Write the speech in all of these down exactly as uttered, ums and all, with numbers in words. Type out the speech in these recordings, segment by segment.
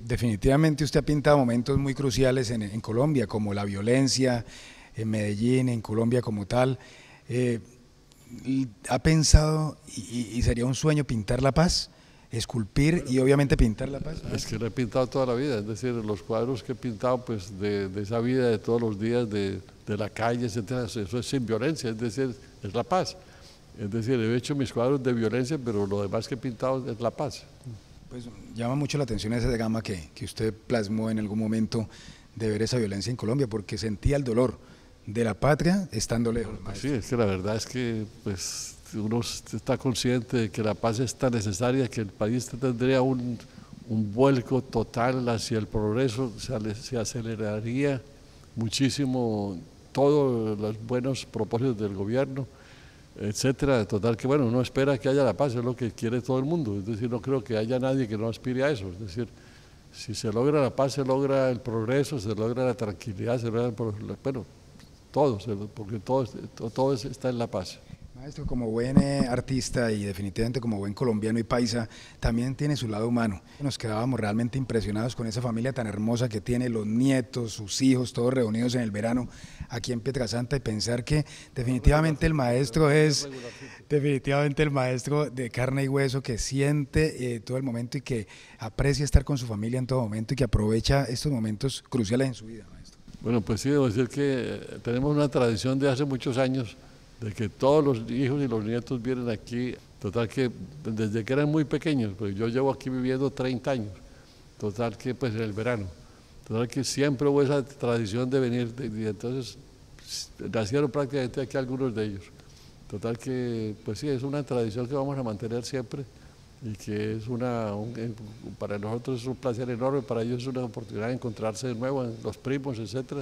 definitivamente usted ha pintado momentos muy cruciales en, en Colombia, como la violencia, en Medellín, en Colombia como tal. Eh, ¿Ha pensado y, y sería un sueño pintar la paz? Esculpir y obviamente pintar la paz. Es que lo he pintado toda la vida, es decir, los cuadros que he pintado pues de, de esa vida de todos los días, de, de la calle, etcétera, eso es sin violencia, es decir, es la paz. Es decir, he hecho mis cuadros de violencia, pero lo demás que he pintado es la paz. Pues llama mucho la atención esa gama que, que usted plasmó en algún momento de ver esa violencia en Colombia, porque sentía el dolor de la patria estando lejos. Pues sí, es que la verdad es que pues uno está consciente de que la paz es tan necesaria que el país tendría un, un vuelco total hacia el progreso, se, se aceleraría muchísimo todos los buenos propósitos del gobierno, etcétera. Total que bueno, uno espera que haya la paz, es lo que quiere todo el mundo, es decir, no creo que haya nadie que no aspire a eso, es decir, si se logra la paz, se logra el progreso, se logra la tranquilidad, se logra el, bueno, todo, porque todo, todo está en la paz. Maestro, como buen eh, artista y definitivamente como buen colombiano y paisa, también tiene su lado humano. Nos quedábamos realmente impresionados con esa familia tan hermosa que tiene, los nietos, sus hijos, todos reunidos en el verano aquí en Pietrasanta, y pensar que definitivamente el maestro es definitivamente el maestro de carne y hueso, que siente eh, todo el momento y que aprecia estar con su familia en todo momento y que aprovecha estos momentos cruciales en su vida, maestro. Bueno, pues sí, debo decir que tenemos una tradición de hace muchos años de que todos los hijos y los nietos vienen aquí, total que desde que eran muy pequeños, pues yo llevo aquí viviendo treinta años, total que pues en el verano, total que siempre hubo esa tradición de venir, y entonces nacieron prácticamente aquí algunos de ellos, total que pues sí, es una tradición que vamos a mantener siempre y que es una, un, para nosotros es un placer enorme, para ellos es una oportunidad de encontrarse de nuevo, los primos, etcétera,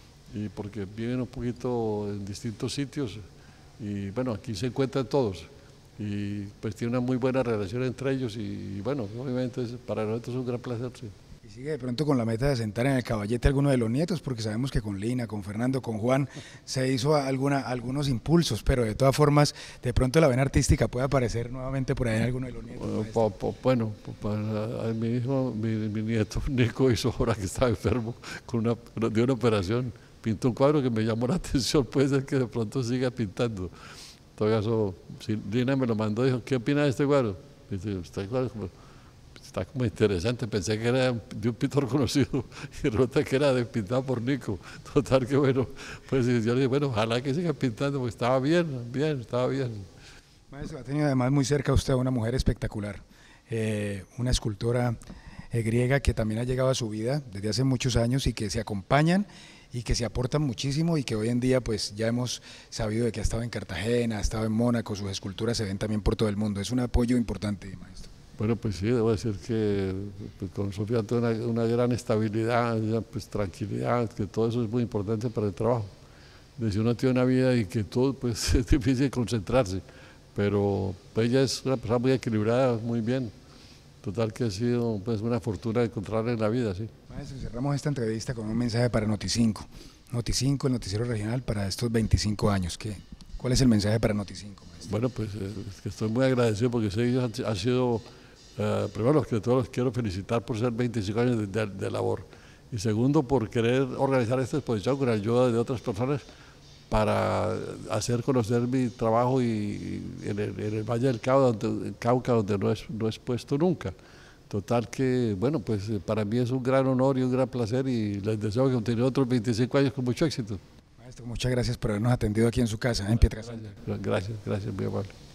y porque viven un poquito en distintos sitios. Y bueno, aquí se encuentran todos y pues tiene una muy buena relación entre ellos y, y bueno, obviamente es, para nosotros es un gran placer. Sí. Y sigue de pronto con la meta de sentar en el caballete a alguno de los nietos, porque sabemos que con Lina, con Fernando, con Juan se hizo alguna, algunos impulsos, pero de todas formas de pronto la vena artística puede aparecer nuevamente por ahí en alguno de los nietos. Bueno, po, po, bueno para mi hijo, mi, mi nieto Nico hizo ahora que estaba enfermo con una, de una operación. Pintó un cuadro que me llamó la atención, puede ser que de pronto siga pintando. En todo caso, si Lina me lo mandó, dijo, ¿qué opina de este cuadro? Dice, este cuadro como, está como interesante, pensé que era de un pintor conocido y resulta que era de, pintado por Nico. Total que bueno, pues yo le dije, bueno, ojalá que siga pintando, porque estaba bien, bien, estaba bien. Maestro, ha tenido además muy cerca usted a una mujer espectacular, eh, una escultora eh, griega que también ha llegado a su vida desde hace muchos años y que se acompañan y que se aportan muchísimo y que hoy en día pues ya hemos sabido de que ha estado en Cartagena, ha estado en Mónaco, sus esculturas se ven también por todo el mundo, es un apoyo importante, maestro. Bueno, pues sí, debo decir que pues, con Sofía tengo una, una gran estabilidad, pues tranquilidad, que todo eso es muy importante para el trabajo. De si uno tiene una vida y que todo, pues es difícil concentrarse, pero pues, ella es una persona muy equilibrada, muy bien. Total que ha sido pues, una fortuna encontrarla en la vida, sí. Maestro, cerramos esta entrevista con un mensaje para Noticinco. Noticinco, el noticiero regional para estos veinticinco años. ¿Qué, ¿Cuál es el mensaje para Noticinco, maestro? Bueno, pues eh, que estoy muy agradecido porque ellos han, han sido, eh, primero los que todos los quiero felicitar por ser veinticinco años de, de, de labor. Y segundo, por querer organizar esta exposición con la ayuda de otras personas para hacer conocer mi trabajo y, y en, el, en el Valle del Cauca, donde, Cauca, donde no es, no es puesto nunca. Total que, bueno, pues para mí es un gran honor y un gran placer y les deseo que continúen otros veinticinco años con mucho éxito. Maestro, muchas gracias por habernos atendido aquí en su casa, en Pietrasanta. Gracias, gracias, muy amable.